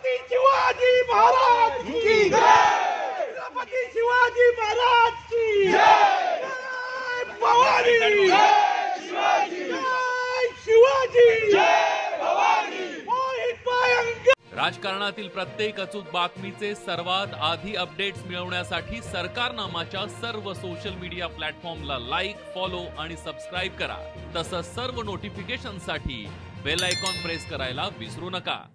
छत्रपती शिवाजी महाराज की जय, छत्रपती शिवाजी महाराज की जय, भवानी जय शिवाजी, जय शिवाजी, जय भवानी, मोहित भयंकर। राजकारणातील प्रत्येक अचूक बातमीचे सर्वात आधी अपडेट्स मिळवण्यासाठी सरकारनामाच्या सर्व सोशल मीडिया प्लॅटफॉर्मला लाईक, फॉलो आणि सबस्क्राईब करा। तसंच सर्व नोटिफिकेशनसाठी बेल आयकॉन प्रेस करायला विसरू नका।